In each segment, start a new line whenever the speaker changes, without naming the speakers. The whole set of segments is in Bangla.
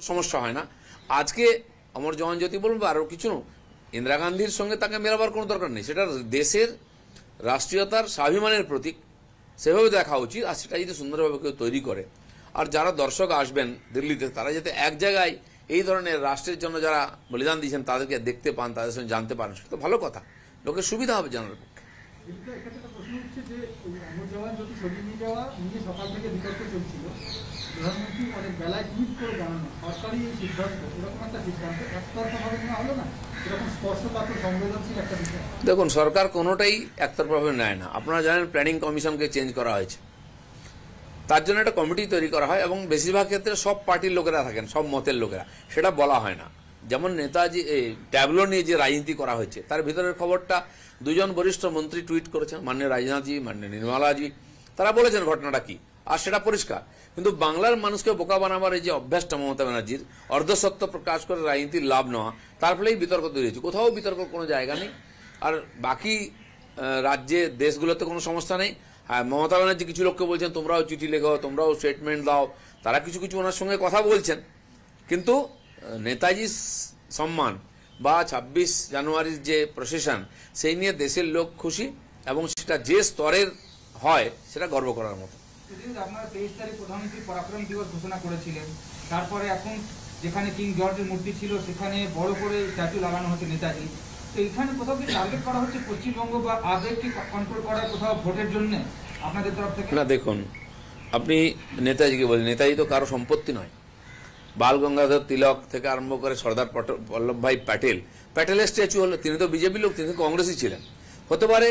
সমস্যা হয় না। আজকে অমর জওয়ান জ্যোতি বলুন বা আরও কিছু ইন্দিরা গান্ধীর সঙ্গে তাকে মেলাবার কোনো দরকার নেই, সেটা দেশের রাষ্ট্রীয়তার স্বাভিমানের প্রতীক, সেভাবে দেখা উচিত। আর সেটা যদি সুন্দরভাবে কেউ তৈরি করে, আর যারা দর্শক আসবেন দিল্লিতে তারা যাতে এক জায়গায় এই ধরনের রাষ্ট্রের জন্য যারা বলিদান দিয়েছেন তাদেরকে দেখতে পান, তাদের সঙ্গে জানতে পারেন, সেটা তো ভালো কথা, লোকের সুবিধা হবে জানার পক্ষে। দেখুন, সরকার কোনোটাই একতরফাভাবে নেয় না। আপনারা জানেন প্ল্যানিং কমিশনকে চেঞ্জ করা হয়েছে, তার জন্য একটা কমিটি তৈরি করা হয় এবং বেশিরভাগ ক্ষেত্রে সব পার্টির লোকেরা থাকেন, সব মতের লোকেরা, সেটা বলা হয় না। যেমন নেতাজি ট্যাবলো নিয়ে যে রাজনীতি করা হয়েছে তার ভিতরের খবরটা দুজন বরিষ্ঠ মন্ত্রী টুইট করেছেন, মাননীয় রাজনাথজি, মাননীয় নির্মলাজি, তারা বলেছেন ঘটনাটা কি, আর সেটা পরিষ্কার। কিন্তু বাংলার মানুষকে বোকা বানাবার এই যে অভ্যাসটা মমতা ব্যানার্জির, অর্ধসত্য প্রকাশ করে রাজনীতির লাভ নেওয়া, তার ফলেই বিতর্ক তৈরি হয়েছে। কোথাও বিতর্ক কোনো জায়গা নেই। আর বাকি রাজ্যে দেশগুলোতে কোনো সমস্যা নেই। হ্যাঁ, মমতা ব্যানার্জি কিছু লোককে বলছেন তোমরাও চিঠি লেখো, তোমরাও স্টেটমেন্ট দাও, তারা কিছু কিছু ওনার সঙ্গে কথা বলছেন, কিন্তু নেতাজি সম্মান বা 26 জানুয়ারির যে প্রসেশন, সেই নিয়ে দেশের লোক খুশি এবং সেটা যে স্তরের হয় সেটা গর্ব করার মতো।
আপনারা 23 তারিখ প্রধানমন্ত্রী পরাক্রম দিবস ঘোষণা করেছিলেন, তারপরে এখন যেখানে কিং জর্জের মূর্তি ছিল সেখানে বড় করে স্ট্যাচু লাগানো হচ্ছে নেতাজি, তো এখানে কোথাও কি টার্গেট করা হচ্ছে পশ্চিমবঙ্গ বা আবেগকে কন্ট্রোল করার কোথাও ভোটের জন্য আপনাদের তরফ থেকে?
না, দেখুন, আপনি নেতাজিকে বলেন, নেতাজি তো কারো সম্পত্তি নয়। বাল গঙ্গাধর তিলক থেকে আরম্ভ করে সর্দার বল্লভভাই প্যাটেলের স্ট্যাচু হলো, তিনি তো বিজেপি লোক, তিনি কংগ্রেসই ছিলেন, হতে পারে,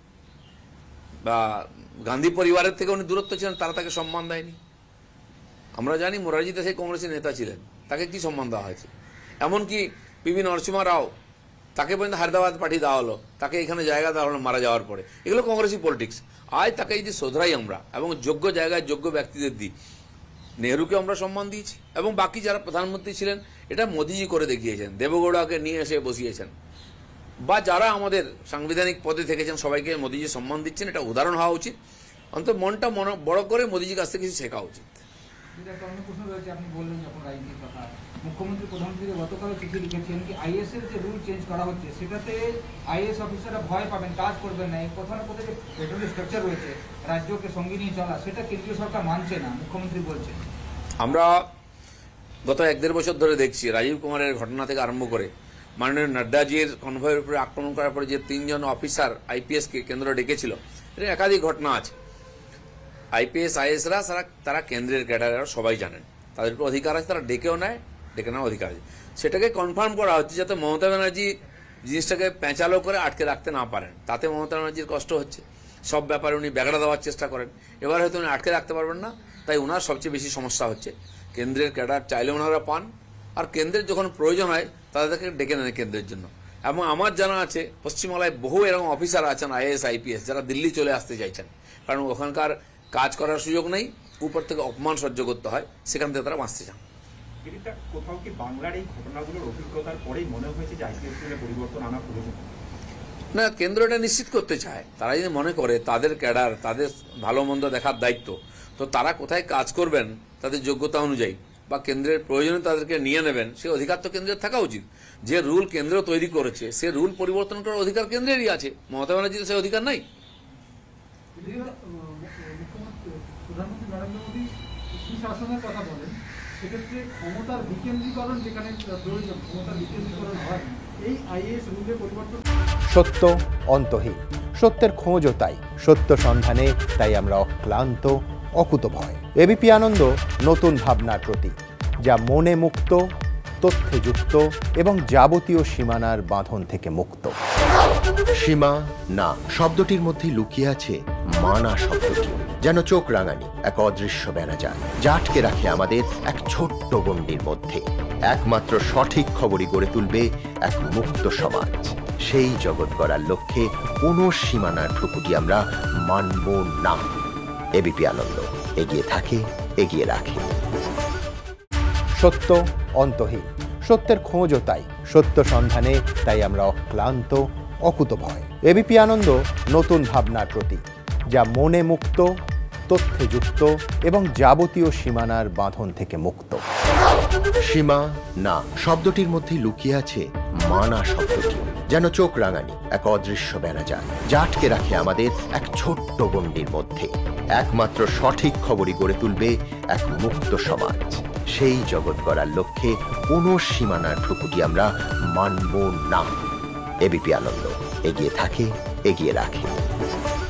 বা গান্ধী পরিবারের থেকে উনি দূরত্ব ছিলেন, তারা তাকে সম্মান দেয়নি। আমরা জানি মোরারজি দেশাই কংগ্রেসের নেতা ছিলেন, তাকে কি সম্মান দেওয়া হয়েছে? এমনকি পিভি নরসিংহ রাও, তাকে পর্যন্ত হায়দ্রাবাদ পাঠিয়ে দেওয়া হলো, তাকে এখানে জায়গা দেওয়া হলো মারা যাওয়ার পরে। এগুলো কংগ্রেসি পলিটিক্স। আজ তাকে যদি শোধরাই আমরা এবং যোগ্য জায়গায় যোগ্য ব্যক্তিদের দিই, নেহরুকে আমরা সম্মান দিয়েছি এবং বাকি যারা প্রধানমন্ত্রী ছিলেন এটা মোদিজি করে দেখিয়েছেন, দেবগৌড়াকে নিয়ে এসে বসিয়েছেন, বা যারা আমাদের সাংবিধানিক পদে থেকেছেন সবাইকে মোদিজি সম্মান দিচ্ছেন, এটা উদাহরণ হওয়া উচিত। অন্তত মনটা বড় করে মোদিজির কাছ থেকে কিছু শেখা উচিত।
আপনি বললেন যখন রাজনীতির কথা, মুখ্যমন্ত্রী প্রধানমন্ত্রীকে গতকালও চিঠি লিখেছেন কি আইএস এর যে রুল চেঞ্জ করা হচ্ছে সেটাতে আইএস অফিসাররা ভয় পাবেন, কাজ করবেন না। কোথাও না কোথাও যে ফেডারেল স্ট্রাকচার রয়েছে রাজ্যকে সঙ্গে নিয়ে চলা, সেটা কেন্দ্রীয় সরকার মানছে না, মুখ্যমন্ত্রী বলছেন।
আমরা গত 1-1.5 বছর ধরে দেখছি, রাজীব কুমারের ঘটনা থেকে আরম্ভ করে মাননীয় নাড্ডাজির কনভয়ের উপরে আক্রমণ করার পরে যে 3 জন অফিসার আইপিএসকে কেন্দ্র ডেকেছিল, এটা একাধিক ঘটনা আছে। আইপিএস আইএসরা তারা কেন্দ্রের ক্যাডার, সবাই জানেন, তাদের উপর অধিকার আছে, তারা ডেকেও নেয়, ডেকে নেওয়ার অধিকার আছে। সেটাকে কনফার্ম করা হচ্ছে যাতে মমতা ব্যানার্জি জিনিসটাকে পেঁচালো করে আটকে রাখতে না পারেন। তাতে মমতা ব্যানার্জির কষ্ট হচ্ছে, সব ব্যাপারে উনি ব্যাগড়া দেওয়ার চেষ্টা করেন, এবার হয়তো উনি আটকে রাখতে পারবেন না, তাই ওনার সবচেয়ে বেশি সমস্যা হচ্ছে। কেন্দ্রের ক্যাডার চাইলে ওনারা পান, আর কেন্দ্রের যখন প্রয়োজন হয় তাদেরকে ডেকে নেন কেন্দ্রের জন্য। এবং আমার জানা আছে পশ্চিমবাংলায় বহু এরকম অফিসার আছেন আইএএস আইপিএস যারা দিল্লি চলে আসতে চাইছেন, কারণ ওখানকার কাজ করার সুযোগ নেই, উপর থেকে অপমান সহ্য করতে হয়, সেখান থেকে তারা বাঁচতে চান।
কোথাও কি বাংলার এই ঘটনাগুলোর অভিজ্ঞতার পরেই মনে হয়েছে যে আইপিএস এর পরিবর্তন আনা প্রয়োজন?
না, কেন্দ্র এটা নিশ্চিত করতে চায়। তারা যদি মনে করে তাদের ক্যাডার, তাদের ভালো মন্দ দেখার দায়িত্ব, তো তারা কোথায় কাজ করবেন তাদের যোগ্যতা অনুযায়ী বা কেন্দ্রের প্রয়োজনে তাদেরকে নিয়ে নেবেন, সে অধিকার তো কেন্দ্রের থাকা উচিত। যে রুল কেন্দ্র তৈরি করেছে সে রুল পরিবর্তন করার অধিকার কেন্দ্রেরই আছে, মমতা ব্যানার্জির সে অধিকার নাই।
প্রধানমন্ত্রী নরেন্দ্র মোদী সুশাসনের কথা বলেন, সেক্ষেত্রে ক্ষমতার বিকেন্দ্রীকরণ যেখানে প্রয়োজন, ক্ষমতার বিকেন্দ্রীকরণ হয়, এই আইএএস রুলে পরিবর্তন।
সত্য অন্তহীন, সত্যের খোঁজও তাই, সত্য সন্ধানে তাই আমরা অক্লান্ত, অকুতভয়। এবিপি আনন্দ নতুন ভাবনার প্রতীক, যা মনে মুক্ত, তথ্যে যুক্ত এবং যাবতীয় সীমানার বাঁধন থেকে মুক্ত। সীমা না শব্দটির মধ্যে লুকিয়ে আছে মানা শব্দটি, যেন চোখ রাঙানি এক অদৃশ্য ব্যানাজার, যা আটকে রাখে আমাদের এক ছোট্ট গণ্ডির মধ্যে। একমাত্র সঠিক খবরই গড়ে তুলবে এক মুক্ত সমাজ। সেই জগৎ গড়ার লক্ষ্যে কোনো সীমানার ঠুকুটি আমরা মানব না। এবিপি আনন্দ এগিয়ে থাকে, এগিয়ে রাখে। সত্য অন্তহীন, সত্যের খোঁজও তাই, সত্য সন্ধানে তাই আমরা অক্লান্ত, অকুতভয়। এবিপি আনন্দ নতুন ভাবনার প্রতীক, যা মনে মুক্ত, তথ্যে যুক্ত এবং যাবতীয় সীমানার বাঁধন থেকে মুক্ত।
সীমা না শব্দটির মধ্যে লুকিয়ে আছে মানা শব্দটি, যেন চোখ রাঙানি এক অদৃশ্য বেড়াজাল যা আটকে রাখে আমাদের এক ছোট্ট গণ্ডির মধ্যে। একমাত্র সঠিক খবরই গড়ে তুলবে এক মুক্ত সমাজ। সেই জগৎ গড়ার লক্ষ্যে কোনো সীমানার ঠুকুটি আমরা মানব না। এবিপি আনন্দ এগিয়ে থাকে, এগিয়ে রাখে।